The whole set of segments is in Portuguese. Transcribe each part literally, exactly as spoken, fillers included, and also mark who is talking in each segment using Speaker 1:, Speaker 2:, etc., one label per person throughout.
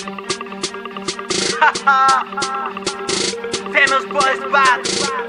Speaker 1: Famous Boys Bad.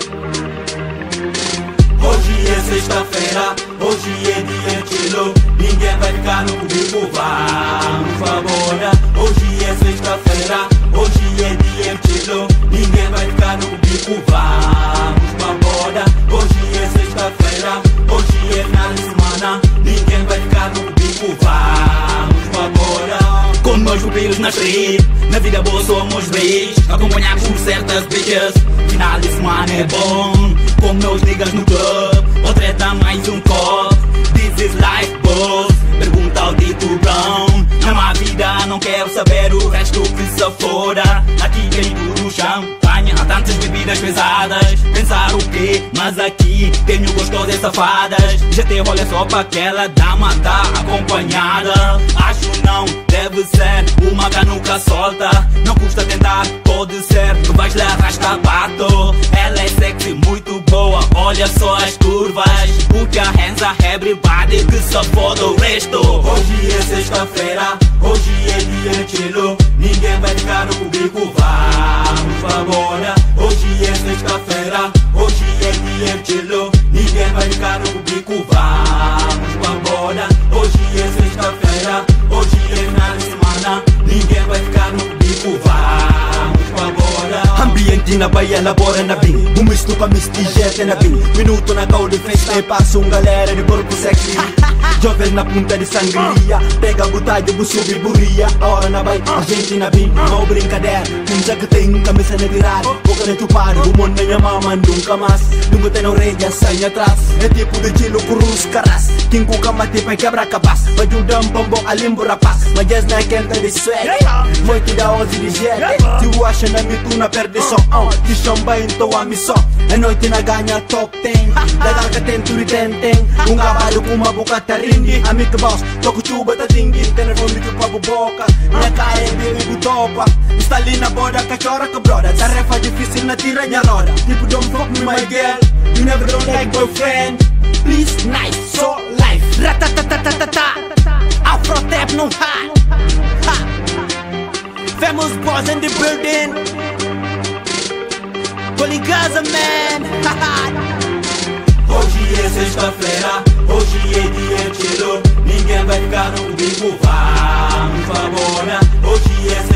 Speaker 2: Hoje é sexta-feira, hoje é dia de chilo. Ninguém vai ficar no cubico, vamos embora. Hoje é sexta-feira, hoje é dia de chilo. Ninguém vai ficar no cubico, vamos embora. Hoje é sexta-feira, hoje é final de semana. Ninguém vai ficar no cubico, vamos embora. Com meus pupilos na street, na vida boa somos reis. Acompanhados por certas bitches, final de semana é bom. Com meus niggas no club, ou treta mais um copo. This is life, boss. Pergunta ao Dito Brown. Na minha vida não quero saber o resto que se foda. Aqui quem tudo champanhe, há tantas bebidas pesadas. Pensar o quê? Mas aqui tenho gostosas safadas. Já te olha só para aquela dama tá acompanhada. Acho não deve ser uma canuca solta. Não custa tentar, pode ser que vais lhe arrastar bato. Ela é sexy, muito boa, olha só as curvas. Put your hands up everybody, que só foda o resto. Hoje é sexta-feira, hoje é dia de chilo. Ninguém vai ficar no cubico, vamos embora. Hoje é sexta-feira, hoje é dia de chilo. Ninguém vai ficar no cubico, vamos embora. Hoje é sexta-feira, hoje é final de semana. Ninguém vai ficar no cubico, vamos embora.
Speaker 3: Ambiente na baia, labora na bim. Um misto com mistigete na bim. Minuto na call de festa e passa um galera de corpo sexy. Jovens na punta de sangria. Pega botalha, buçubi, burria. A hora na baia, a gente na bim. Não brincadeira, um que tem camisa na virar. Boca de chupar, o mundo minha mama nunca mais. Nunca tem orelha, sai atrás. É tipo de chilo com os caras. Quem com cama tipo é quebra capaz. Vai ajudar um bombo a limbo rapaz. Mas yes na quenta de swag. Foi que dá onze de jet. Se o acha na mituna perde som. Te chamba então a missão. É noite na ganha top ten. Dagal que tem turi ten ten. Um cavalo com uma boca taringi. Amigo boss, toco chuba tá dingue. Telefone que pago boca. Minha cara é bem topa. Está ali na borda, cachorra com broda. Tarefa difícil na tira minha roda. Tipo don't fuck me my girl. You never don't like boyfriend. Please nice, so life. Ratatatatata. Afro tap no high. Famous boys in the building. Poligaza man.
Speaker 2: Hoje é sexta-feira, hoje é dia de chilo. Ninguém vai ficar no cubico, vamos embora. Hoje é sexta-feira.